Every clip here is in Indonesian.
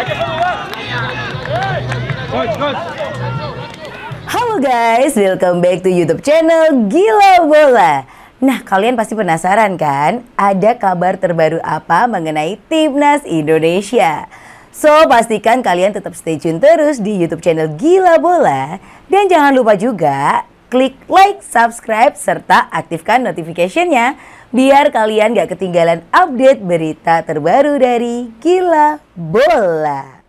Halo guys, welcome back to YouTube channel Gila Bola. Nah, kalian pasti penasaran kan? Ada kabar terbaru apa mengenai Timnas Indonesia? So, pastikan kalian tetap stay tune terus di YouTube channel Gila Bola. Dan jangan lupa juga klik like, subscribe, serta aktifkan notification-nya biar kalian gak ketinggalan update berita terbaru dari Gila Bola.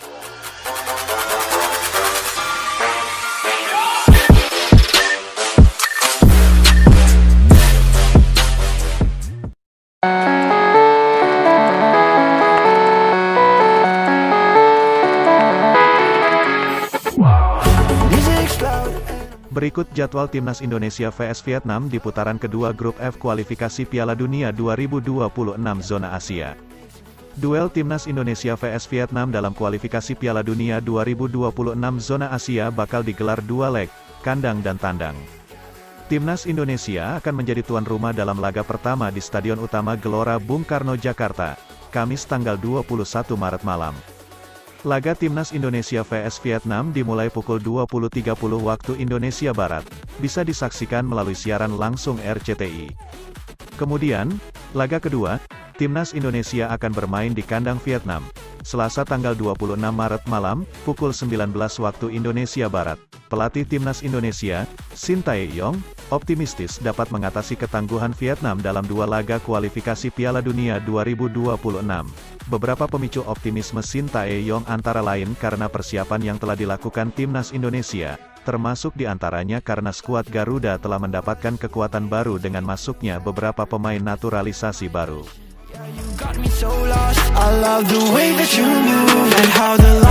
Berikut jadwal Timnas Indonesia vs Vietnam di putaran kedua Grup F kualifikasi Piala Dunia 2026 Zona Asia. Duel Timnas Indonesia vs Vietnam dalam kualifikasi Piala Dunia 2026 Zona Asia bakal digelar dua leg, kandang dan tandang. Timnas Indonesia akan menjadi tuan rumah dalam laga pertama di Stadion Utama Gelora Bung Karno, Jakarta, Kamis tanggal 21 Maret malam. Laga Timnas Indonesia vs Vietnam dimulai pukul 20.30 waktu Indonesia Barat, bisa disaksikan melalui siaran langsung RCTI. Kemudian, laga kedua, Timnas Indonesia akan bermain di kandang Vietnam, Selasa tanggal 26 Maret malam, pukul 19 waktu Indonesia Barat. Pelatih Timnas Indonesia, Shin Tae-yong, optimistis dapat mengatasi ketangguhan Vietnam dalam dua laga kualifikasi Piala Dunia 2026. Beberapa pemicu optimisme Shin Tae-yong antara lain karena persiapan yang telah dilakukan Timnas Indonesia, termasuk diantaranya karena skuad Garuda telah mendapatkan kekuatan baru dengan masuknya beberapa pemain naturalisasi baru. You got me so lost. I love the way that you move and how the